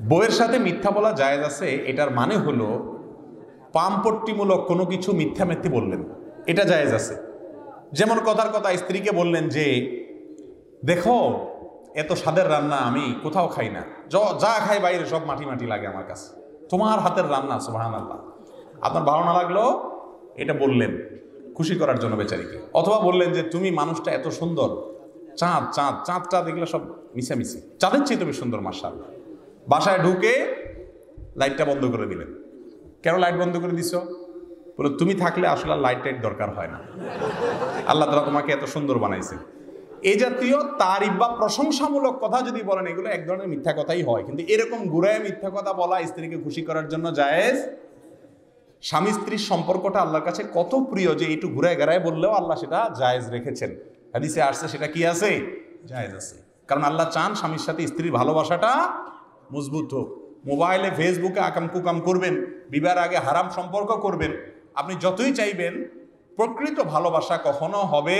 বউয়ের সাথে মিথ্যা বলা জায়েজ আছে, এটার মানে হলো পামপট্টিমূলক কোনো কিছু মিথ্যা বললেন, এটা জায়েজ আছে। যেমন কথার কথা স্ত্রীকে বললেন যে দেখো এত স্বাদের রান্না আমি কোথাও খাই না, যা খাই বাইরে সব মাটি মাটি লাগে আমার কাছে, তোমার হাতের রান্না সুবহানাল্লাহ। আপনার ভালো না লাগলো, এটা বললেন খুশি করার জন্য বেচারিকে। অথবা বললেন যে তুমি মানুষটা এত সুন্দর, চাঁদটা দেখলে সব মিশামিশি, চাঁদের চেয়ে তুমি সুন্দর মাশাআল্লাহ। বাসায় ঢুকে লাইটটা বন্ধ করে দিলেন। কেন লাইট বন্ধ করে দিছ? বলে তুমি থাকলে আসলে লাইট টাইট দরকার হয় না, আল্লাহ তাআলা তোমাকে এত সুন্দর বানাইছে। এই জাতীয় তারিফ বা প্রশংসামূলক কথা যদি বলেন, এগুলো এক ধরনের মিথ্যা কথাই হয়। কিন্তু এরকম ঘুরায় মিথ্যা কথা বলা স্ত্রীকে খুশি করার জন্য জায়েজ। স্বামী স্ত্রীর সম্পর্কটা আল্লাহর কাছে কত প্রিয় যে একটু ঘুরায় গেড়ায় বললেও আল্লাহ সেটা জায়েজ রেখেছেন। হাদিসে আসছে সেটা কি আছে? জায়েজ আছে। কারণ আল্লাহ চান স্বামীর সাথে স্ত্রীর ভালোবাসাটা মজবুত হোক। মোবাইলে ফেসবুকে আকাম কুকাম করবেন, বিবাহের আগে হারাম সম্পর্ক করবেন, আপনি যতই চাইবেন প্রকৃত ভালোবাসা কখনো হবে,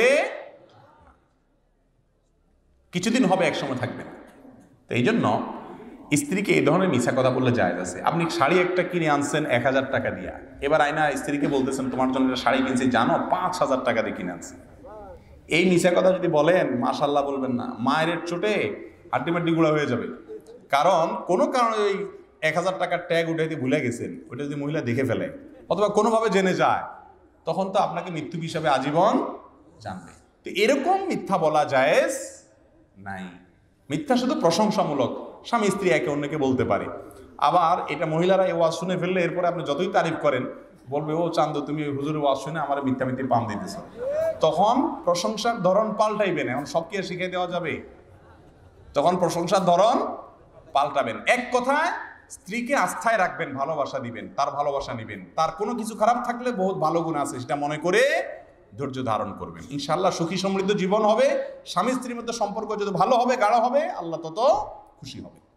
কিছুদিন হবে, একসময় থাকবে না। তো এই জন্য স্ত্রীকে এই ধরনের মিথ্যা কথা বললে জায়েজ আছে। আপনি শাড়ি একটা কিনে আনছেন 1000 টাকা দিয়া, এবার আয়না স্ত্রীকে বলতেছেন তোমার জন্য একটা শাড়ি কিনছি, জানো 5000 টাকা দিয়ে কিনে আনছি। এই মিথ্যা কথা যদি বলেন, মাশাআল্লাহ বলবেন না, মায়ের চোটে হাড্ডি গুঁড়া হয়ে যাবে। কারণ কোনো কারণে ওই 1000 টাকার ট্যাগ উঠাইতে ভুলে গেছেন, ওইটা যদি মহিলা দেখে ফেলে অথবা কোনোভাবে জেনে যায়, তখন তো আপনাকে মৃত্যুক হিসাবে আজীবন জানবে। তো এরকম মিথ্যা বলা জায়েজ নাই। মিথ্যা শুধু প্রশংসামূলক, স্বামী স্ত্রী একে অন্যকে বলতে পারে। আবার এটা মহিলারা এই ওয়াজ শুনে ফেললে এরপরে আপনি যতই তারিফ করেন, বলবে ও চান্দ তুমি ওই হুজুরের ওয়াজ শুনে আমার মিথ্যামিথ্যে পাম দিতেছ। তখন প্রশংসার ধরন পাল্টাইবেন। এখন সব কি শিখিয়ে দেওয়া যাবে? তখন প্রশংসার ধরন পাল্টাবেন। এক কথায় স্ত্রীকে আস্থায় রাখবেন, ভালোবাসা দিবেন, তার ভালোবাসা নিবেন, তার কোনো কিছু খারাপ থাকলে বহুত ভালো গুণ আছে সেটা মনে করে ধৈর্য ধারণ করবেন। ইনশাআল্লাহ সুখী সমৃদ্ধ জীবন হবে। স্বামী স্ত্রীর মধ্যে সম্পর্ক যদি ভালো হবে, গাঢ় হবে, আল্লাহ তত খুশি হবে।